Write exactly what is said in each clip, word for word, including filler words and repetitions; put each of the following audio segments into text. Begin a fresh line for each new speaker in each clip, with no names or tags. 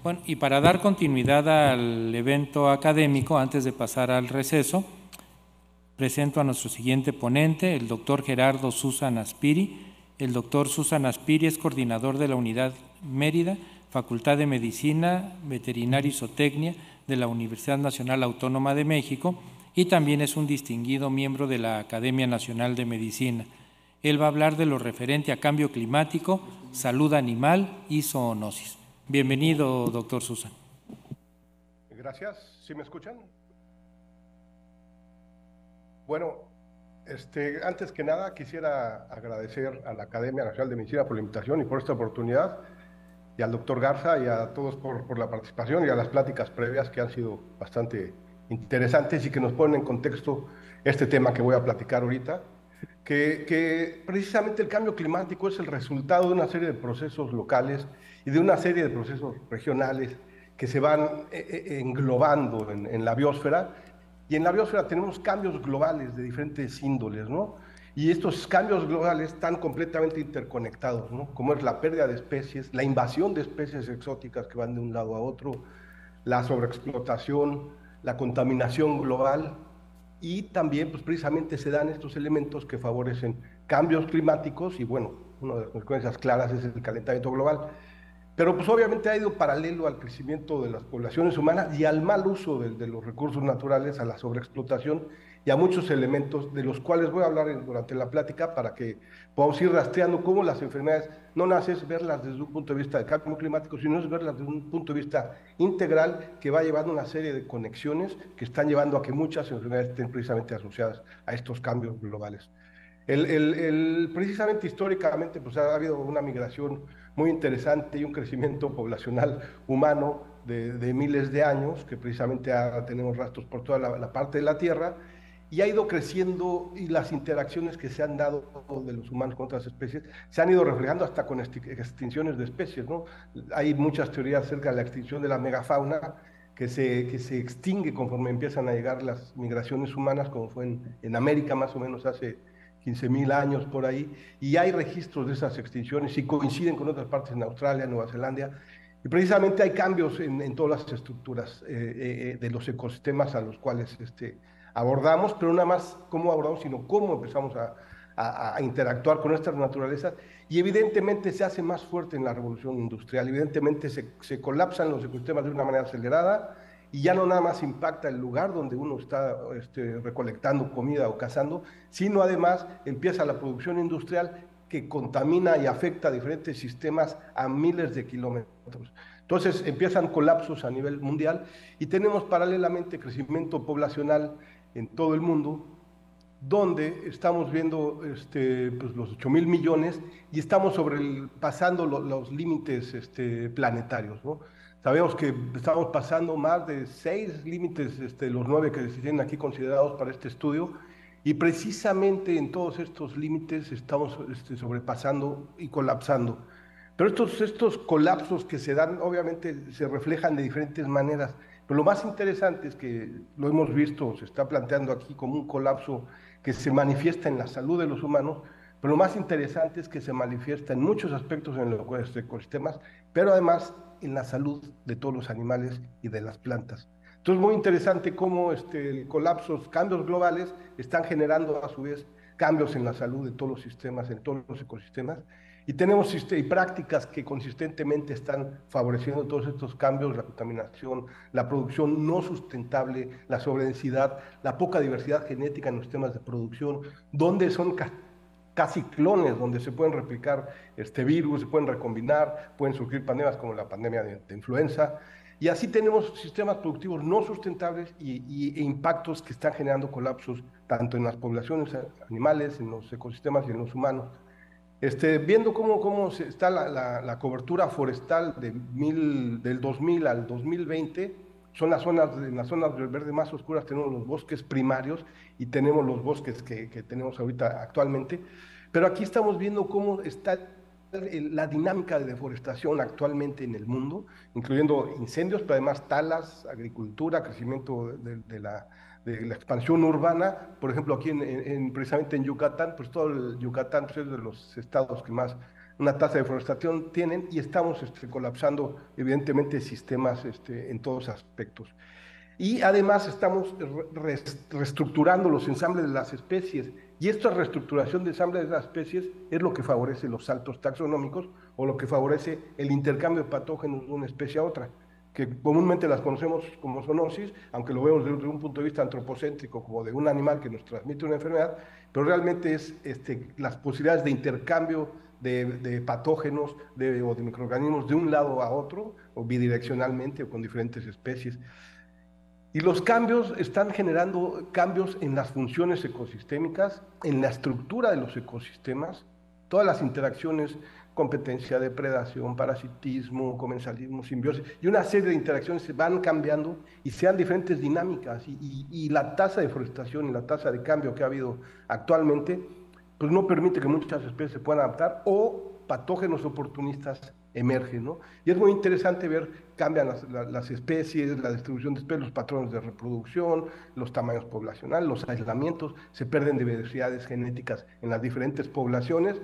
Bueno, y para dar continuidad al evento académico, antes de pasar al receso, presento a nuestro siguiente ponente, el doctor Gerardo Susan Aspiri. El doctor Susan Aspiri es coordinador de la Unidad Mérida, Facultad de Medicina, Veterinaria y Zootecnia de la Universidad Nacional Autónoma de México y también es un distinguido miembro de la Academia Nacional de Medicina. Él va a hablar de lo referente a cambio climático, salud animal y zoonosis. Bienvenido, doctor Susan.
Gracias. ¿Sí me escuchan? Bueno, este, antes que nada quisiera agradecer a la Academia Nacional de Medicina por la invitación y por esta oportunidad, y al doctor Garza y a todos por, por la participación y a las pláticas previas que han sido bastante interesantes y que nos ponen en contexto este tema que voy a platicar ahorita, que, que precisamente el cambio climático es el resultado de una serie de procesos locales y de una serie de procesos regionales que se van eh, englobando en, en la biosfera. Y en la biosfera tenemos cambios globales de diferentes índoles, ¿no? Y estos cambios globales están completamente interconectados, ¿no? Como es la pérdida de especies, la invasión de especies exóticas que van de un lado a otro, la sobreexplotación, la contaminación global, y también, pues precisamente se dan estos elementos que favorecen cambios climáticos y, bueno, una de las consecuencias claras es el calentamiento global. Pero pues obviamente ha ido paralelo al crecimiento de las poblaciones humanas y al mal uso de, de los recursos naturales, a la sobreexplotación y a muchos elementos de los cuales voy a hablar en, durante la plática para que podamos ir rastreando cómo las enfermedades, no nace es verlas desde un punto de vista de cambio climático, sino es verlas desde un punto de vista integral que va llevando una serie de conexiones que están llevando a que muchas enfermedades estén precisamente asociadas a estos cambios globales. El, el, el, precisamente históricamente pues ha habido una migración muy interesante y un crecimiento poblacional humano de, de miles de años, que precisamente ha, tenemos rastros por toda la, la parte de la Tierra, y ha ido creciendo y las interacciones que se han dado de los humanos con otras especies se han ido reflejando hasta con extinciones de especies, ¿no? Hay muchas teorías acerca de la extinción de la megafauna, que se, que se extingue conforme empiezan a llegar las migraciones humanas, como fue en, en América más o menos hace quince mil años por ahí, y hay registros de esas extinciones y coinciden con otras partes en Australia, Nueva Zelanda, y precisamente hay cambios en, en todas las estructuras eh, eh, de los ecosistemas a los cuales este, abordamos, pero nada más cómo abordamos, sino cómo empezamos a, a, a interactuar con nuestras naturalezas, y evidentemente se hace más fuerte en la revolución industrial, evidentemente se, se colapsan los ecosistemas de una manera acelerada, y ya no nada más impacta el lugar donde uno está este, recolectando comida o cazando, sino además empieza la producción industrial que contamina y afecta a diferentes sistemas a miles de kilómetros. Entonces empiezan colapsos a nivel mundial y tenemos paralelamente crecimiento poblacional en todo el mundo, donde estamos viendo este, pues los ocho mil millones y estamos sobre el, pasando lo, los límites este, planetarios, ¿no? Sabemos que estamos pasando más de seis límites, este, los nueve que se tienen aquí considerados para este estudio, y precisamente en todos estos límites estamos este, sobrepasando y colapsando. Pero estos, estos colapsos que se dan, obviamente, se reflejan de diferentes maneras. Pero lo más interesante es que lo hemos visto, se está planteando aquí como un colapso que se manifiesta en la salud de los humanos, pero lo más interesante es que se manifiesta en muchos aspectos en los ecosistemas, pero además en la salud de todos los animales y de las plantas. Entonces, muy interesante cómo este, colapsos, cambios globales están generando a su vez cambios en la salud de todos los sistemas, en todos los ecosistemas, y tenemos y prácticas que consistentemente están favoreciendo todos estos cambios, la contaminación, la producción no sustentable, la sobredensidad, la poca diversidad genética en los sistemas de producción, donde son casi clones, donde se pueden replicar este virus, se pueden recombinar, pueden surgir pandemias como la pandemia de, de influenza, y así tenemos sistemas productivos no sustentables y, y, e impactos que están generando colapsos tanto en las poblaciones animales, en los ecosistemas y en los humanos. Este, viendo cómo, cómo está la, la, la cobertura forestal de mil, del dos mil al dos mil veinte, son las zonas, en las zonas del verde más oscuras tenemos los bosques primarios y tenemos los bosques que, que tenemos ahorita actualmente, pero aquí estamos viendo cómo está la dinámica de deforestación actualmente en el mundo, incluyendo incendios, pero además talas, agricultura, crecimiento de, de, la, de la expansión urbana. Por ejemplo, aquí en, en, precisamente en Yucatán, pues todo el Yucatán pues, es de los estados que más una tasa de deforestación tienen y estamos este, colapsando evidentemente sistemas este, en todos aspectos. Y además estamos re reestructurando los ensambles de las especies, y esta reestructuración de ensambles de las especies es lo que favorece los saltos taxonómicos o lo que favorece el intercambio de patógenos de una especie a otra, que comúnmente las conocemos como zoonosis, aunque lo vemos desde un punto de vista antropocéntrico, como de un animal que nos transmite una enfermedad, pero realmente es este, las posibilidades de intercambio de, de patógenos de, o de microorganismos de un lado a otro, o bidireccionalmente o con diferentes especies. Y los cambios están generando cambios en las funciones ecosistémicas, en la estructura de los ecosistemas, todas las interacciones, competencia, depredación, parasitismo, comensalismo, simbiosis, y una serie de interacciones se van cambiando y se dan diferentes dinámicas, y, y, y la tasa de deforestación y la tasa de cambio que ha habido actualmente, pues no permite que muchas especies se puedan adaptar o patógenos oportunistas emergen, ¿no? Y es muy interesante ver, cambian las, las, las especies, la distribución de especies, los patrones de reproducción, los tamaños poblacionales, los aislamientos, se pierden diversidades genéticas en las diferentes poblaciones,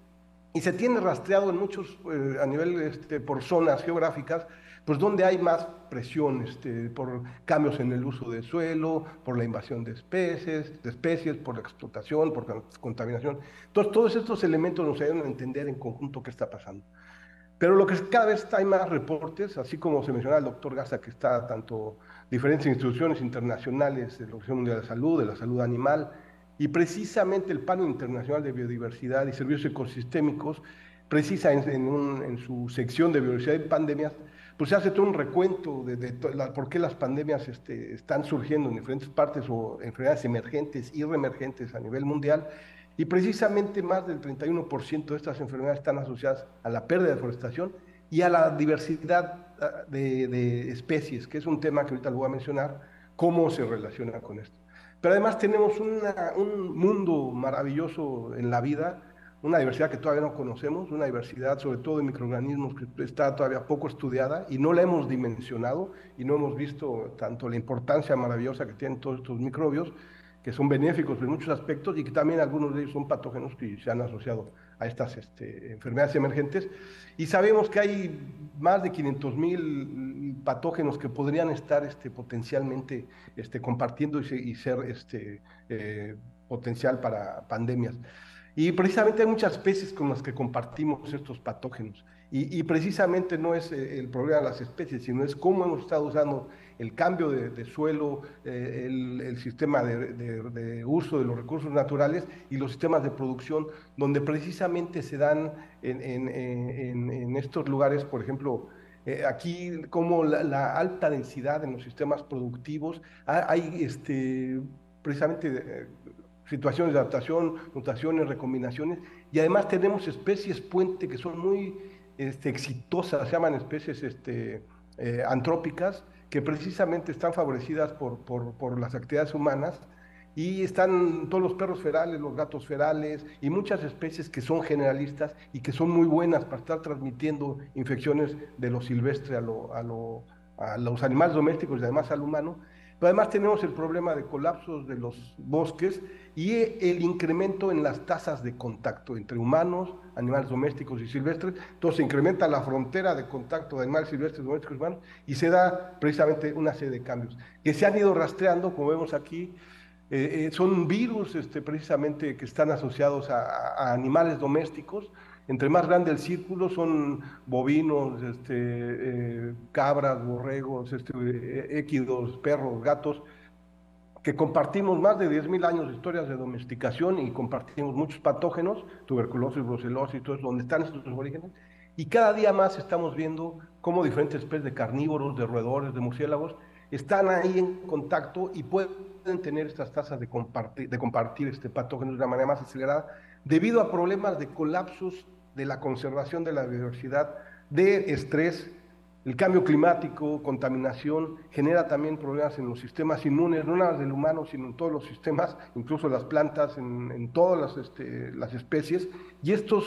y se tiene rastreado en muchos, eh, a nivel, este, por zonas geográficas, pues donde hay más presión, este, por cambios en el uso del suelo, por la invasión de especies, de especies, por la explotación, por la contaminación. Entonces, todos estos elementos nos ayudan a entender en conjunto qué está pasando. Pero lo que cada vez hay más reportes, así como se mencionaba el doctor Garza, que está tanto diferentes instituciones internacionales de la Organización Mundial de la Salud, de la salud animal, y precisamente el Panel Internacional de Biodiversidad y Servicios Ecosistémicos, precisa en, en, un, en su sección de biodiversidad y pandemias, pues se hace todo un recuento de, de, de la, por qué las pandemias este, están surgiendo en diferentes partes o enfermedades emergentes y reemergentes a nivel mundial, y precisamente más del treinta y uno por ciento de estas enfermedades están asociadas a la pérdida de deforestación y a la diversidad de, de especies, que es un tema que ahorita lo voy a mencionar, cómo se relaciona con esto. Pero además tenemos una, un mundo maravilloso en la vida, una diversidad que todavía no conocemos, una diversidad sobre todo de microorganismos que está todavía poco estudiada y no la hemos dimensionado y no hemos visto tanto la importancia maravillosa que tienen todos estos microbios, que son benéficos en muchos aspectos y que también algunos de ellos son patógenos que se han asociado a estas este, enfermedades emergentes. Y sabemos que hay más de quinientos mil patógenos que podrían estar este, potencialmente este, compartiendo y, y ser este, eh, potencial para pandemias. Y precisamente hay muchas especies con las que compartimos estos patógenos. Y, y precisamente no es el problema de las especies, sino es cómo hemos estado usando el cambio de, de suelo, eh, el, el sistema de, de, de uso de los recursos naturales y los sistemas de producción, donde precisamente se dan en, en, en, en estos lugares, por ejemplo, eh, aquí como la, la alta densidad en los sistemas productivos, hay este, precisamente eh, situaciones de adaptación, mutaciones, recombinaciones, y además tenemos especies puente que son muy este, exitosas, se llaman especies este, eh, antrópicas, que precisamente están favorecidas por, por, por las actividades humanas, y están todos los perros ferales, los gatos ferales, y muchas especies que son generalistas y que son muy buenas para estar transmitiendo infecciones de lo silvestre a, lo, a, lo, a los animales domésticos y además al humano. Pero además tenemos el problema de colapsos de los bosques y el incremento en las tasas de contacto entre humanos, animales domésticos y silvestres. Entonces se incrementa la frontera de contacto de animales silvestres, domésticos y humanos, y se da precisamente una serie de cambios que se han ido rastreando, como vemos aquí. Eh, eh, son virus este, precisamente que están asociados a, a animales domésticos. Entre más grande el círculo, son bovinos, este, eh, cabras, borregos, este, eh, équidos, perros, gatos, que compartimos más de diez mil años de historias de domesticación y compartimos muchos patógenos, tuberculosis, brucelosis, todo eso, donde están estos orígenes, y cada día más estamos viendo cómo diferentes especies de carnívoros, de roedores, de murciélagos, están ahí en contacto y pueden tener estas tasas de compartir, de compartir este patógeno de una manera más acelerada, debido a problemas de colapsos de la conservación de la biodiversidad, de estrés. El cambio climático, contaminación, genera también problemas en los sistemas inmunes, no nada del humano, sino en todos los sistemas, incluso las plantas, en, en todas las, este, las especies, y estos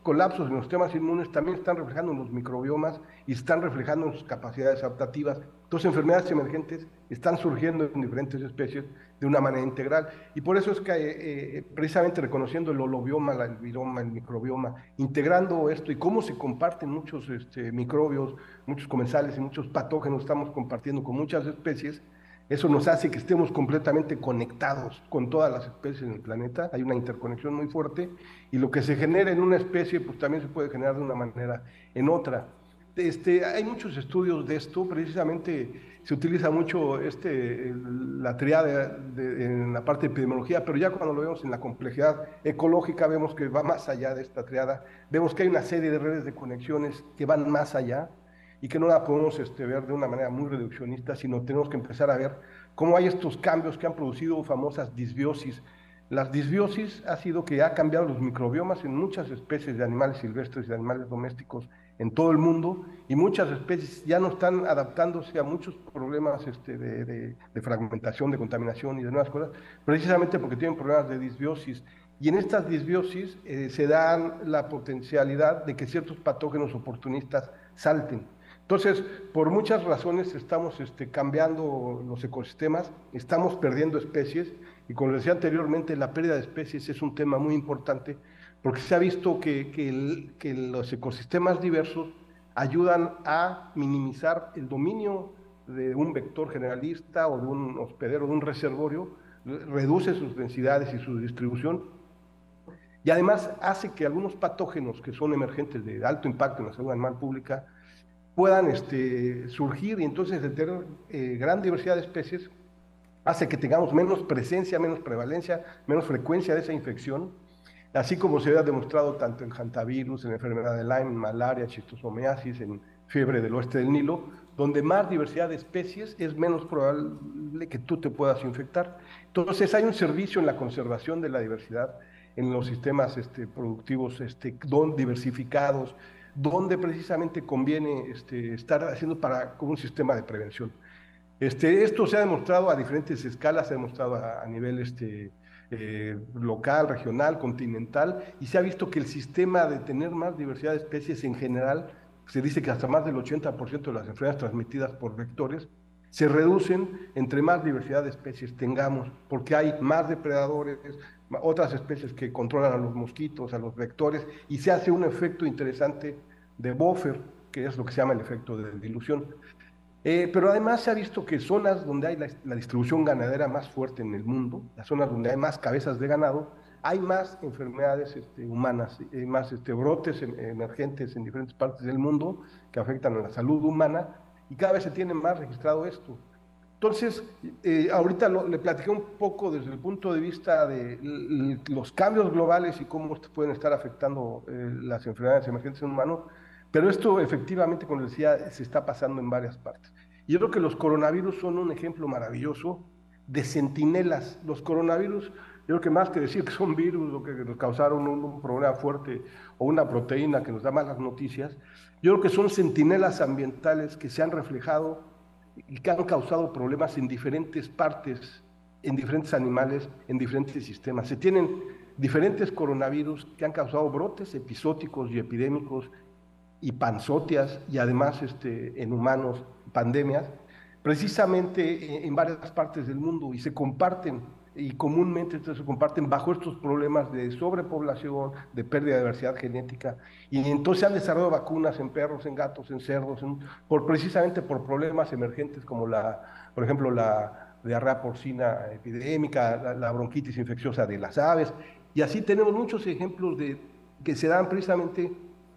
colapsos en los sistemas inmunes también están reflejando en los microbiomas y están reflejando en sus capacidades adaptativas. Entonces, enfermedades emergentes están surgiendo en diferentes especies de una manera integral. Y por eso es que eh, precisamente reconociendo el holobioma, el viroma, el microbioma, integrando esto y cómo se comparten muchos este, microbios, muchos comensales y muchos patógenos, estamos compartiendo con muchas especies. Eso nos hace que estemos completamente conectados con todas las especies en el planeta. Hay una interconexión muy fuerte y lo que se genera en una especie, pues también se puede generar de una manera en otra. Este, hay muchos estudios de esto, precisamente se utiliza mucho este, la triada de, de, en la parte de epidemiología, pero ya cuando lo vemos en la complejidad ecológica vemos que va más allá de esta triada, vemos que hay una serie de redes de conexiones que van más allá y que no la podemos este, ver de una manera muy reduccionista, sino tenemos que empezar a ver cómo hay estos cambios que han producido famosas disbiosis. Las disbiosis ha sido que ha cambiado los microbiomas en muchas especies de animales silvestres y de animales domésticos en todo el mundo, y muchas especies ya no están adaptándose a muchos problemas este, de, de, de fragmentación, de contaminación y de nuevas cosas, precisamente porque tienen problemas de disbiosis. Y en estas disbiosis eh, se dan la potencialidad de que ciertos patógenos oportunistas salten. Entonces, por muchas razones estamos este, cambiando los ecosistemas, estamos perdiendo especies, y como les decía anteriormente, la pérdida de especies es un tema muy importante, porque se ha visto que, que, el, que los ecosistemas diversos ayudan a minimizar el dominio de un vector generalista o de un hospedero, de un reservorio, reduce sus densidades y su distribución, y además hace que algunos patógenos que son emergentes de alto impacto en la salud animal pública puedan este, surgir, y entonces el tener eh, gran diversidad de especies hace que tengamos menos presencia, menos prevalencia, menos frecuencia de esa infección, así como se ha demostrado tanto en hantavirus, en enfermedad de Lyme, en malaria, chistosomiasis, en fiebre del oeste del Nilo, donde más diversidad de especies es menos probable que tú te puedas infectar. Entonces hay un servicio en la conservación de la diversidad, en los sistemas este, productivos este, don, diversificados, donde precisamente conviene este, estar haciendo para, como un sistema de prevención. Este, esto se ha demostrado a diferentes escalas, se ha demostrado a, a nivel este, eh, local, regional, continental, y se ha visto que el sistema de tener más diversidad de especies en general, se dice que hasta más del ochenta por ciento de las enfermedades transmitidas por vectores, se reducen entre más diversidad de especies tengamos, porque hay más depredadores, otras especies que controlan a los mosquitos, a los vectores, y se hace un efecto interesante de buffer, que es lo que se llama el efecto de dilución. Eh, pero además se ha visto que zonas donde hay la, la distribución ganadera más fuerte en el mundo, las zonas donde hay más cabezas de ganado, hay más enfermedades este, humanas, hay más este, brotes emergentes en diferentes partes del mundo que afectan a la salud humana, y cada vez se tiene más registrado esto. Entonces, eh, ahorita lo, le platiqué un poco desde el punto de vista de los cambios globales y cómo pueden estar afectando eh, las enfermedades emergentes en humanos, pero esto efectivamente, como les decía, se está pasando en varias partes. Y yo creo que los coronavirus son un ejemplo maravilloso de centinelas. Los coronavirus, yo creo que más que decir que son virus o que nos causaron un, un problema fuerte o una proteína que nos da malas noticias, yo creo que son centinelas ambientales que se han reflejado y que han causado problemas en diferentes partes, en diferentes animales, en diferentes sistemas. Se tienen diferentes coronavirus que han causado brotes episóticos y epidémicos y panzotias, y además este, en humanos, pandemias, precisamente en varias partes del mundo, y se comparten, y comúnmente se comparten bajo estos problemas de sobrepoblación, de pérdida de diversidad genética, y entonces se han desarrollado vacunas en perros, en gatos, en cerdos, en, por, precisamente por problemas emergentes como la, por ejemplo, la diarrea porcina epidémica, la, la bronquitis infecciosa de las aves, y así tenemos muchos ejemplos de, que se dan precisamente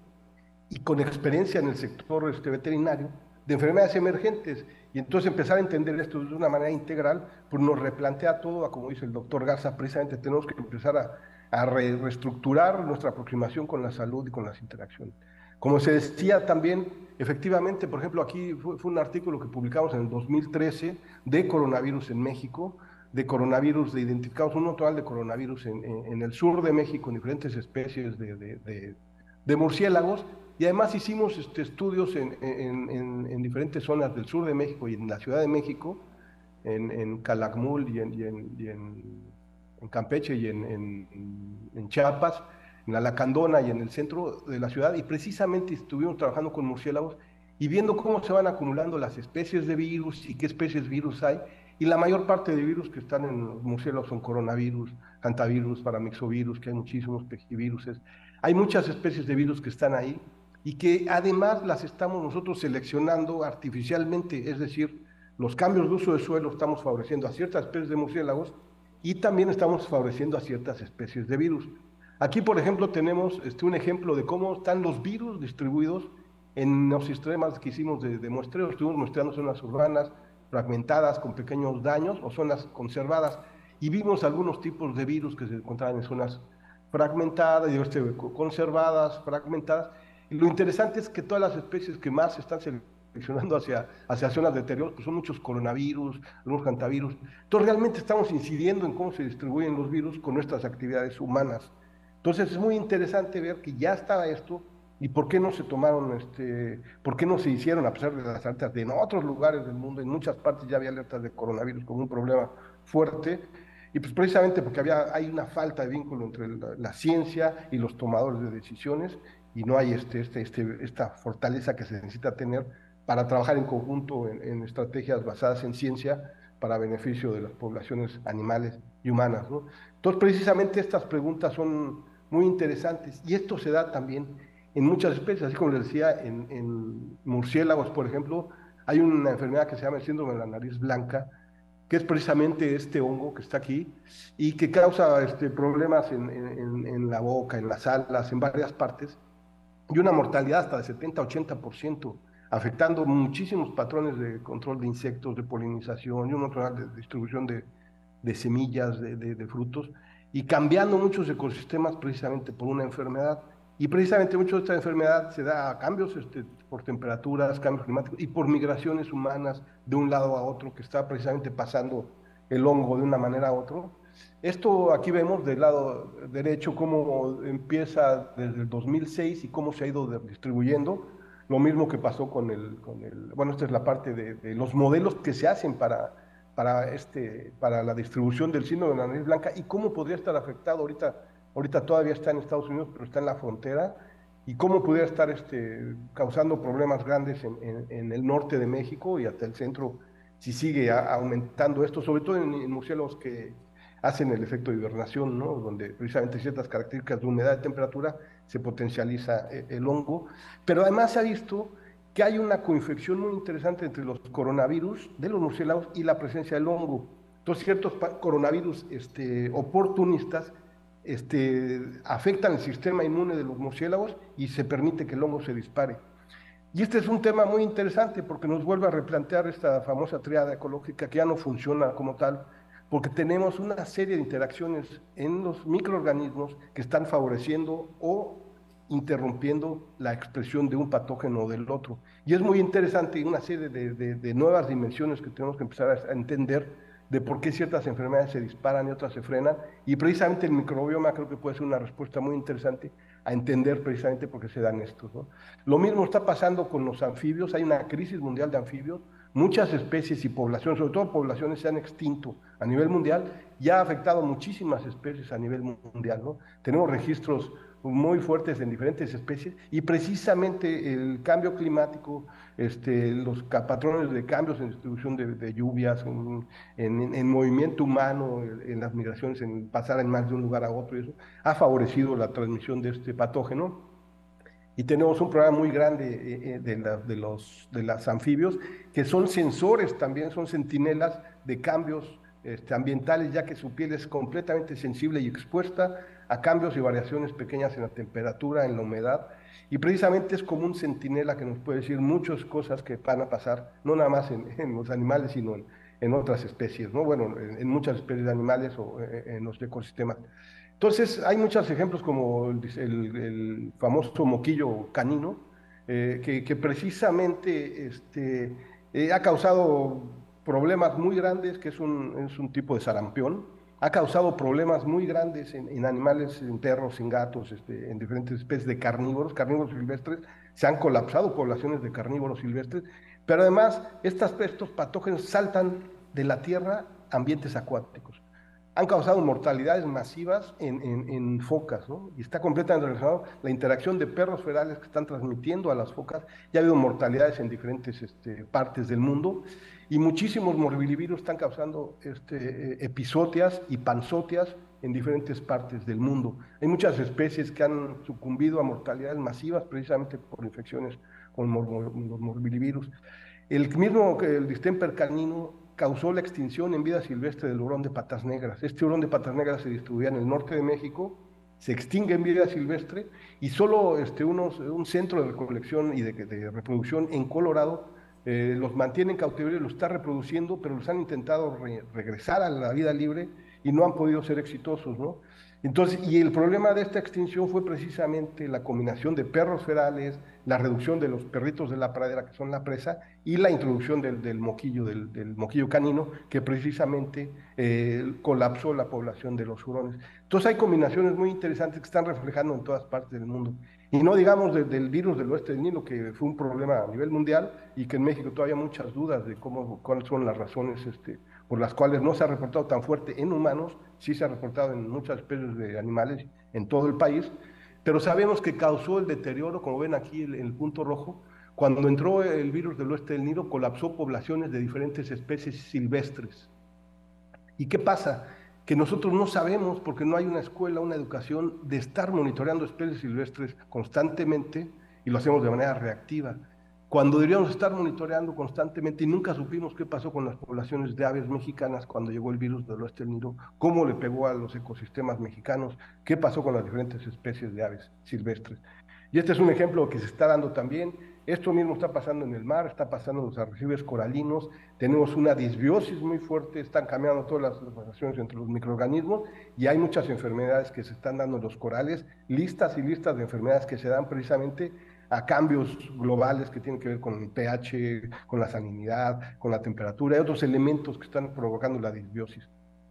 y con experiencia en el sector este, veterinario, de enfermedades emergentes. Y entonces empezar a entender esto de una manera integral, pues nos replantea todo, a, como dice el doctor Garza, precisamente tenemos que empezar a, a re, reestructurar nuestra aproximación con la salud y con las interacciones. Como se decía también, efectivamente, por ejemplo, aquí fue, fue un artículo que publicamos en el dos mil trece de coronavirus en México, de coronavirus, de identificados un total de coronavirus en, en, en el sur de México, en diferentes especies de, de, de, de murciélagos. Y además hicimos este, estudios en, en, en, en diferentes zonas del sur de México y en la Ciudad de México, en, en Calakmul y en, y en, y en, en Campeche y en, en, en Chiapas, en la Lacandona y en el centro de la ciudad, y precisamente estuvimos trabajando con murciélagos y viendo cómo se van acumulando las especies de virus y qué especies de virus hay, y la mayor parte de virus que están en los murciélagos son coronavirus, hantavirus, paramyxovirus, que hay muchísimos pejiviruses. Hay muchas especies de virus que están ahí y que además las estamos nosotros seleccionando artificialmente, es decir, los cambios de uso de suelo estamos favoreciendo a ciertas especies de murciélagos y también estamos favoreciendo a ciertas especies de virus. Aquí, por ejemplo, tenemos este, un ejemplo de cómo están los virus distribuidos en los sistemas que hicimos de, de muestreo. Estuvimos muestreando zonas urbanas fragmentadas con pequeños daños o zonas conservadas y vimos algunos tipos de virus que se encontraban en zonas fragmentadas, este, conservadas, fragmentadas. Y lo interesante es que todas las especies que más están seleccionando hacia, hacia zonas de deterioro pues son muchos coronavirus, algunos hantavirus. Entonces realmente estamos incidiendo en cómo se distribuyen los virus con nuestras actividades humanas. Entonces es muy interesante ver que ya estaba esto y por qué no se tomaron, este, por qué no se hicieron a pesar de las alertas de en otros lugares del mundo, en muchas partes ya había alertas de coronavirus como un problema fuerte, y pues precisamente porque había, hay una falta de vínculo entre la, la ciencia y los tomadores de decisiones, y no hay este, este, este, esta fortaleza que se necesita tener para trabajar en conjunto en, en estrategias basadas en ciencia para beneficio de las poblaciones animales y humanas, ¿no? Entonces, precisamente estas preguntas son muy interesantes y esto se da también en muchas especies, así como les decía, en, en murciélagos, por ejemplo, hay una enfermedad que se llama el síndrome de la nariz blanca, que es precisamente este hongo que está aquí y que causa este, problemas en, en, en la boca, en las alas, en varias partes, y una mortalidad hasta de setenta a ochenta por ciento, afectando muchísimos patrones de control de insectos, de polinización y un otro de distribución de, de semillas, de, de, de frutos, y cambiando muchos ecosistemas precisamente por una enfermedad. Y precisamente mucho de esta enfermedad se da a cambios este, por temperaturas, cambios climáticos y por migraciones humanas de un lado a otro, que está precisamente pasando el hongo de una manera a otra. Esto aquí vemos del lado derecho cómo empieza desde el dos mil seis y cómo se ha ido distribuyendo. Lo mismo que pasó con el, con el bueno, esta es la parte de, de los modelos que se hacen para, para, este, para la distribución del síndrome de la nariz blanca y cómo podría estar afectado ahorita. Ahorita todavía está en Estados Unidos, pero está en la frontera, y cómo pudiera estar este, causando problemas grandes en, en, en el norte de México y hasta el centro, si sigue a, aumentando esto, sobre todo en, en murciélagos que hacen el efecto de hibernación, ¿no? Donde precisamente ciertas características de humedad y temperatura se potencializa el, el hongo, pero además se ha visto que hay una coinfección muy interesante entre los coronavirus de los murciélagos y la presencia del hongo. Entonces ciertos coronavirus este, oportunistas Este, afectan el sistema inmune de los murciélagos y se permite que el hongo se dispare. Y este es un tema muy interesante porque nos vuelve a replantear esta famosa tríada ecológica que ya no funciona como tal, porque tenemos una serie de interacciones en los microorganismos que están favoreciendo o interrumpiendo la expresión de un patógeno o del otro. Y es muy interesante una serie de, de, de nuevas dimensiones que tenemos que empezar a, a entender de por qué ciertas enfermedades se disparan y otras se frenan, y precisamente el microbioma creo que puede ser una respuesta muy interesante a entender precisamente por qué se dan estos, ¿no? Lo mismo está pasando con los anfibios, hay una crisis mundial de anfibios, muchas especies y poblaciones, sobre todo poblaciones, se han extinto a nivel mundial y ha afectado muchísimas especies a nivel mundial, ¿no? Tenemos registros muy fuertes en diferentes especies y precisamente el cambio climático, este, los patrones de cambios en distribución de, de lluvias, en, en, en movimiento humano, en las migraciones, en pasar en más de un lugar a otro, y eso ha favorecido la transmisión de este patógeno. Y tenemos un programa muy grande de, la, de, los, de las anfibios, que son sensores también, son centinelas de cambios este, ambientales, ya que su piel es completamente sensible y expuesta a cambios y variaciones pequeñas en la temperatura, en la humedad, y precisamente es como un centinela que nos puede decir muchas cosas que van a pasar, no nada más en, en los animales, sino en, en otras especies, ¿no? Bueno, en, en muchas especies de animales o en, en los ecosistemas. Entonces, hay muchos ejemplos como el, el, el famoso moquillo canino, eh, que, que precisamente este, eh, ha causado problemas muy grandes, que es un, es un tipo de sarampión, ha causado problemas muy grandes en, en animales, en perros, en gatos, este, en diferentes especies de carnívoros, carnívoros silvestres, se han colapsado poblaciones de carnívoros silvestres, pero además estas, estos patógenos saltan de la tierra a ambientes acuáticos. han causado mortalidades masivas en, en, en focas, ¿no? Y está completamente relacionado la interacción de perros ferales que están transmitiendo a las focas. Ya ha habido mortalidades en diferentes este, partes del mundo y muchísimos morbillivirus están causando este, epizotias y panzotias en diferentes partes del mundo. Hay muchas especies que han sucumbido a mortalidades masivas precisamente por infecciones con mor mor morbillivirus. El mismo el distemper canino causó la extinción en vida silvestre del hurón de patas negras. Este hurón de patas negras se distribuía en el norte de México, se extingue en vida silvestre y solo este, unos, un centro de recolección y de, de reproducción en Colorado eh, los mantiene en cautiverio y los está reproduciendo, pero los han intentado re regresar a la vida libre y no han podido ser exitosos, ¿no? Entonces, y el problema de esta extinción fue precisamente la combinación de perros ferales, la reducción de los perritos de la pradera, que son la presa, y la introducción del, del moquillo, del, del moquillo canino, que precisamente eh, colapsó la población de los hurones. Entonces hay combinaciones muy interesantes que están reflejando en todas partes del mundo. Y no digamos de, del virus del oeste del Nilo, que fue un problema a nivel mundial y que en México todavía hay muchas dudas de cómo, cuáles son las razones este, por las cuales no se ha reportado tan fuerte en humanos, sí se ha reportado en muchas especies de animales en todo el país, pero sabemos que causó el deterioro, como ven aquí en el, el punto rojo, cuando entró el virus del oeste del Nilo, colapsó poblaciones de diferentes especies silvestres. ¿Y qué pasa? Que nosotros no sabemos, porque no hay una escuela, una educación de estar monitoreando especies silvestres constantemente, y lo hacemos de manera reactiva, cuando deberíamos estar monitoreando constantemente, y nunca supimos qué pasó con las poblaciones de aves mexicanas cuando llegó el virus del oeste del Nilo, cómo le pegó a los ecosistemas mexicanos, qué pasó con las diferentes especies de aves silvestres. Y este es un ejemplo que se está dando también. Esto mismo está pasando en el mar, está pasando en los arrecifes coralinos, tenemos una disbiosis muy fuerte, están cambiando todas las relaciones entre los microorganismos y hay muchas enfermedades que se están dando en los corales, listas y listas de enfermedades que se dan precisamente a cambios globales que tienen que ver con el pH, con la salinidad, con la temperatura y otros elementos que están provocando la disbiosis.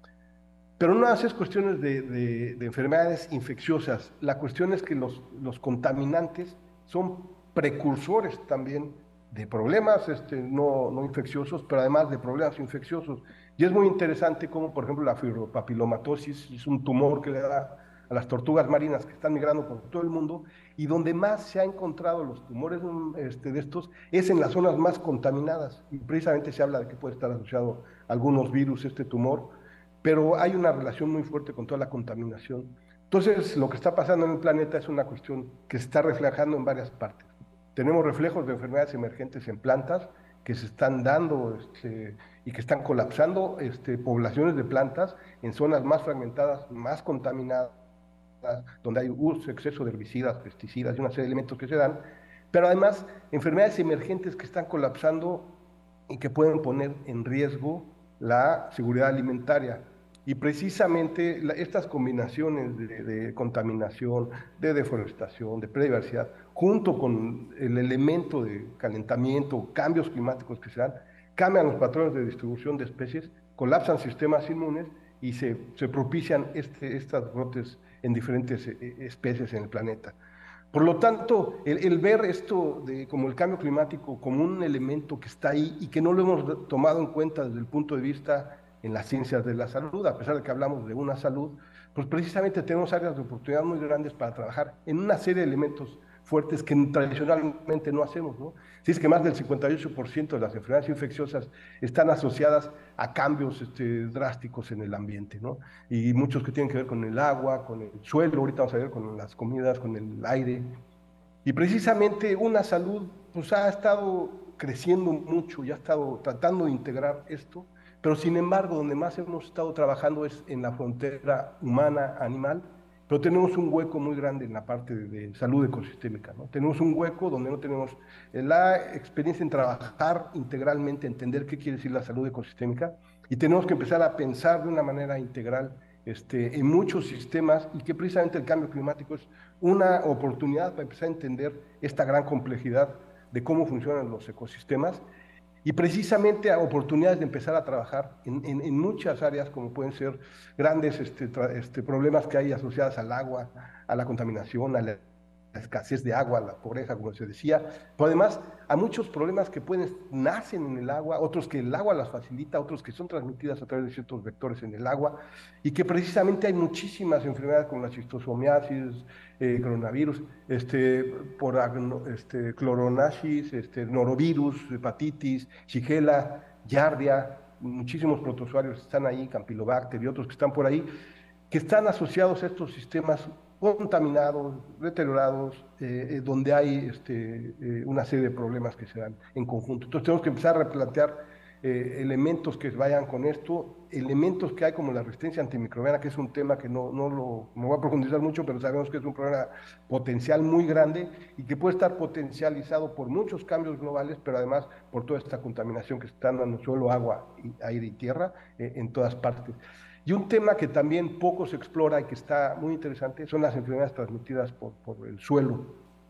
Pero no es cuestiones de, de, de enfermedades infecciosas, la cuestión es que los, los contaminantes son precursores también de problemas este, no, no infecciosos, pero además de problemas infecciosos. Y es muy interesante cómo, por ejemplo, la fibropapilomatosis es un tumor que le da a las tortugas marinas que están migrando por todo el mundo, y donde más se ha encontrado los tumores este, de estos es en las zonas más contaminadas, y precisamente se habla de que puede estar asociado a algunos virus este tumor, pero hay una relación muy fuerte con toda la contaminación. Entonces, lo que está pasando en el planeta es una cuestión que se está reflejando en varias partes. Tenemos reflejos de enfermedades emergentes en plantas que se están dando este, y que están colapsando este, poblaciones de plantas en zonas más fragmentadas, más contaminadas, donde hay uso, exceso de herbicidas, pesticidas y una serie de elementos que se dan, pero además enfermedades emergentes que están colapsando y que pueden poner en riesgo la seguridad alimentaria. Y precisamente la, estas combinaciones de, de contaminación, de deforestación, de biodiversidad, junto con el elemento de calentamiento, cambios climáticos que se dan, cambian los patrones de distribución de especies, colapsan sistemas inmunes y se, se propician este, estas brotes en diferentes especies en el planeta. Por lo tanto, el, el ver esto de, como el cambio climático como un elemento que está ahí y que no lo hemos tomado en cuenta desde el punto de vista en las ciencias de la salud, a pesar de que hablamos de una salud, pues precisamente tenemos áreas de oportunidad muy grandes para trabajar en una serie de elementos fuertes que tradicionalmente no hacemos, ¿no? Si es que más del cincuenta y ocho por ciento de las enfermedades infecciosas están asociadas a cambios este, drásticos en el ambiente, ¿no? Y muchos que tienen que ver con el agua, con el suelo, ahorita vamos a ver con las comidas, con el aire. Y precisamente una salud pues ha estado creciendo mucho y ha estado tratando de integrar esto, pero sin embargo donde más hemos estado trabajando es en la frontera humana-animal, pero tenemos un hueco muy grande en la parte de, de salud ecosistémica, ¿no? Tenemos un hueco donde no tenemos la experiencia en trabajar integralmente, entender qué quiere decir la salud ecosistémica, y tenemos que empezar a pensar de una manera integral este, en muchos sistemas, y que precisamente el cambio climático es una oportunidad para empezar a entender esta gran complejidad de cómo funcionan los ecosistemas, y precisamente a oportunidades de empezar a trabajar en, en, en muchas áreas, como pueden ser grandes este, este, problemas que hay asociados al agua, a la contaminación, a la escasez de agua, la pobreza, como se decía, pero además a muchos problemas que pueden, nacen en el agua, otros que el agua las facilita, otros que son transmitidas a través de ciertos vectores en el agua, y que precisamente hay muchísimas enfermedades como la chistosomiasis, eh, coronavirus, este, por este, cloronasis, este, norovirus, hepatitis, shigella, giardia, muchísimos protozoarios están ahí, campylobacter y otros que están por ahí, que están asociados a estos sistemas contaminados, deteriorados, eh, eh, donde hay este, eh, una serie de problemas que se dan en conjunto. Entonces tenemos que empezar a replantear eh, elementos que vayan con esto, elementos que hay como la resistencia antimicrobiana, que es un tema que no, no lo no voy a profundizar mucho, pero sabemos que es un problema potencial muy grande y que puede estar potencializado por muchos cambios globales, pero además por toda esta contaminación que está dando en suelo, agua, aire y tierra eh, en todas partes. Y un tema que también poco se explora y que está muy interesante son las enfermedades transmitidas por, por el suelo.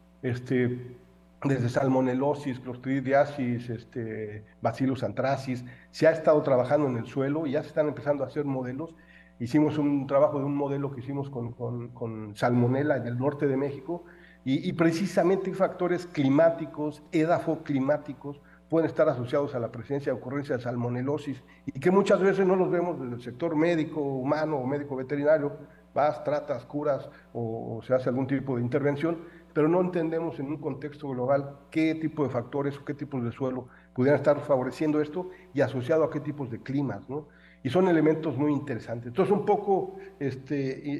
Este, desde salmonelosis, clostridiasis, este, bacillus anthracis, se ha estado trabajando en el suelo y ya se están empezando a hacer modelos. Hicimos un trabajo de un modelo que hicimos con, con, con salmonela en el norte de México y, y precisamente factores climáticos, edafoclimáticos, pueden estar asociados a la presencia de ocurrencia de salmonelosis y que muchas veces no los vemos desde el sector médico, humano o médico veterinario, vas, tratas, curas o, o se hace algún tipo de intervención, pero no entendemos en un contexto global qué tipo de factores o qué tipos de suelo pudieran estar favoreciendo esto y asociado a qué tipos de climas, ¿no? Y son elementos muy interesantes. Entonces, un poco, este,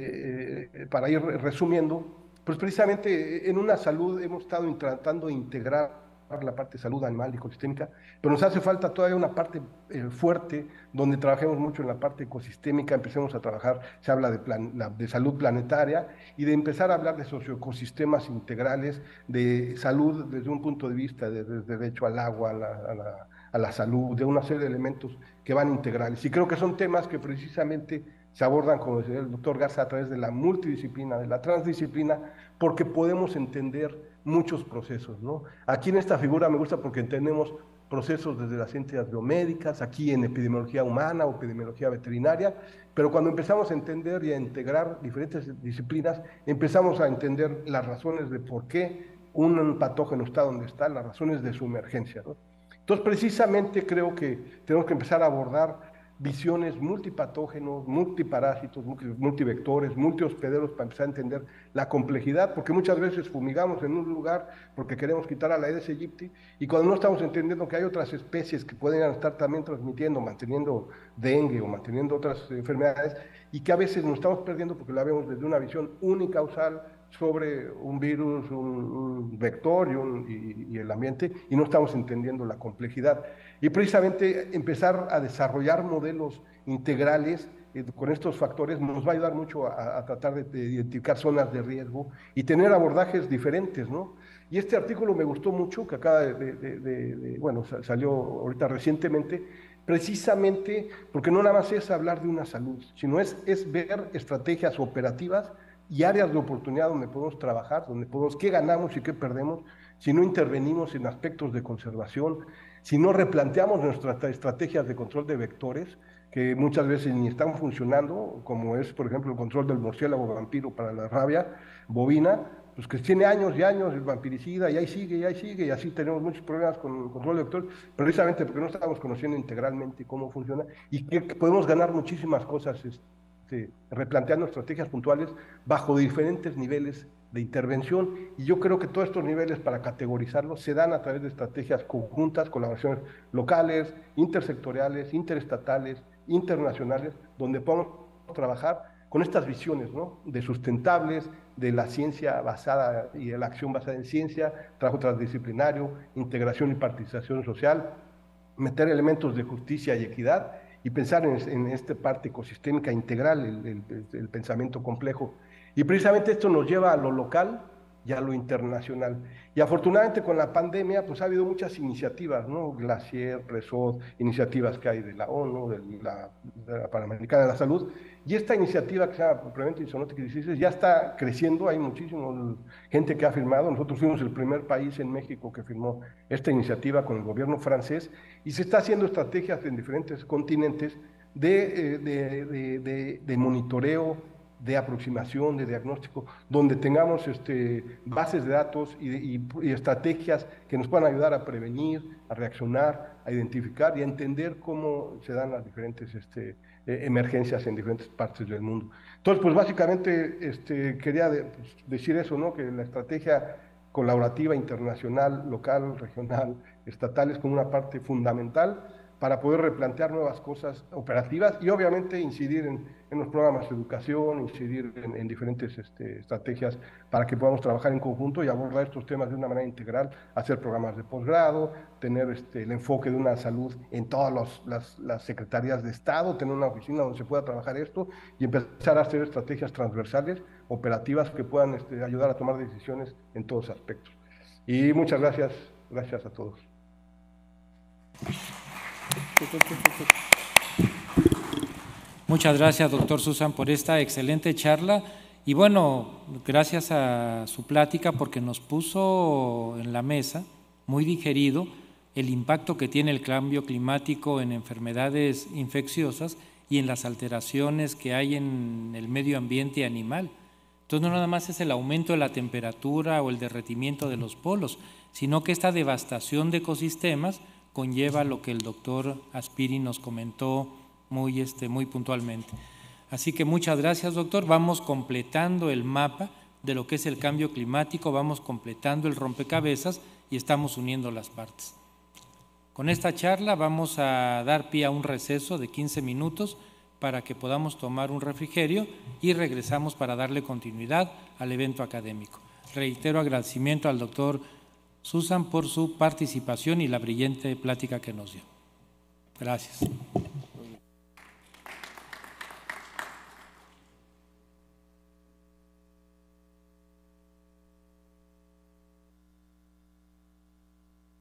eh, eh, para ir resumiendo, pues precisamente en una salud hemos estado tratando de integrar la parte de salud animal y ecosistémica, pero nos hace falta todavía una parte eh, fuerte donde trabajemos mucho en la parte ecosistémica, empecemos a trabajar, se habla de, plan, la, de salud planetaria y de empezar a hablar de socioecosistemas integrales, de salud desde un punto de vista de, de, de derecho al agua, a la, a, la, a la salud, de una serie de elementos que van integrales. Y creo que son temas que precisamente se abordan, como decía el doctor Garza, a través de la multidisciplina, de la transdisciplina, porque podemos entender muchos procesos, ¿no? Aquí en esta figura me gusta porque entendemos procesos desde las ciencias biomédicas, aquí en epidemiología humana o epidemiología veterinaria, pero cuando empezamos a entender y a integrar diferentes disciplinas, empezamos a entender las razones de por qué un patógeno está donde está, las razones de su emergencia, ¿no? Entonces, precisamente creo que tenemos que empezar a abordar visiones multipatógenos, multiparásitos, multivectores, multihospederos para empezar a entender la complejidad, porque muchas veces fumigamos en un lugar porque queremos quitar a la Aedes aegypti y cuando no estamos entendiendo que hay otras especies que pueden estar también transmitiendo, manteniendo dengue o manteniendo otras enfermedades y que a veces nos estamos perdiendo porque la vemos desde una visión unicausal sobre un virus, un, un vector y, un, y, y el ambiente y no estamos entendiendo la complejidad. Y precisamente empezar a desarrollar modelos integrales eh, con estos factores nos va a ayudar mucho a, a tratar de, de identificar zonas de riesgo y tener abordajes diferentes, ¿no? Y este artículo me gustó mucho, que acaba de, de, de, de, de bueno, salió ahorita recientemente, precisamente porque no nada más es hablar de una salud, sino es, es ver estrategias operativas y áreas de oportunidad donde podemos trabajar, donde podemos, qué ganamos y qué perdemos, si no intervenimos en aspectos de conservación, si no replanteamos nuestras estrategias de control de vectores, que muchas veces ni están funcionando, como es, por ejemplo, el control del murciélago vampiro para la rabia bovina, pues que tiene años y años el vampiricida, y ahí sigue, y ahí sigue, y así tenemos muchos problemas con el control de vectores, precisamente porque no estamos conociendo integralmente cómo funciona, y que podemos ganar muchísimas cosas este, replanteando estrategias puntuales bajo diferentes niveles de intervención, y yo creo que todos estos niveles para categorizarlos se dan a través de estrategias conjuntas, colaboraciones locales, intersectoriales, interestatales, internacionales, donde podemos trabajar con estas visiones, ¿no? De sustentables, de la ciencia basada y de la acción basada en ciencia, trabajo transdisciplinario, integración y participación social, meter elementos de justicia y equidad y pensar en, en esta parte ecosistémica integral, el, el, el pensamiento complejo. Y precisamente esto nos lleva a lo local y a lo internacional. Y afortunadamente con la pandemia pues ha habido muchas iniciativas, ¿no? Glacier, Presod, iniciativas que hay de la ONU, de la, de la Panamericana de la Salud, y esta iniciativa que se llama Preventive Zoonotic Diseases ya está creciendo, hay muchísima gente que ha firmado, nosotros fuimos el primer país en México que firmó esta iniciativa con el gobierno francés, y se está haciendo estrategias en diferentes continentes de, de, de, de, de monitoreo, de aproximación, de diagnóstico, donde tengamos este, bases de datos y, y, y estrategias que nos puedan ayudar a prevenir, a reaccionar, a identificar y a entender cómo se dan las diferentes este, eh, emergencias en diferentes partes del mundo. Entonces, pues básicamente este, quería de, pues, decir eso, ¿no? Que la estrategia colaborativa internacional, local, regional, estatal es como una parte fundamental para poder replantear nuevas cosas operativas y obviamente incidir en, en los programas de educación, incidir en, en diferentes este, estrategias para que podamos trabajar en conjunto y abordar estos temas de una manera integral, hacer programas de posgrado, tener este, el enfoque de una salud en todas los, las, las secretarías de Estado, tener una oficina donde se pueda trabajar esto y empezar a hacer estrategias transversales, operativas que puedan este, ayudar a tomar decisiones en todos aspectos. Y muchas gracias, gracias a todos.
Muchas gracias, doctor Susan, por esta excelente charla y bueno, gracias a su plática porque nos puso en la mesa, muy digerido, el impacto que tiene el cambio climático en enfermedades infecciosas y en las alteraciones que hay en el medio ambiente animal. Entonces no nada más es el aumento de la temperatura o el derretimiento de los polos, sino que esta devastación de ecosistemas conlleva lo que el doctor Aspiri nos comentó muy, este, muy puntualmente. Así que muchas gracias, doctor. Vamos completando el mapa de lo que es el cambio climático, vamos completando el rompecabezas y estamos uniendo las partes. Con esta charla vamos a dar pie a un receso de quince minutos para que podamos tomar un refrigerio y regresamos para darle continuidad al evento académico. Reitero agradecimiento al doctor Susan por su participación y la brillante plática que nos dio. Gracias.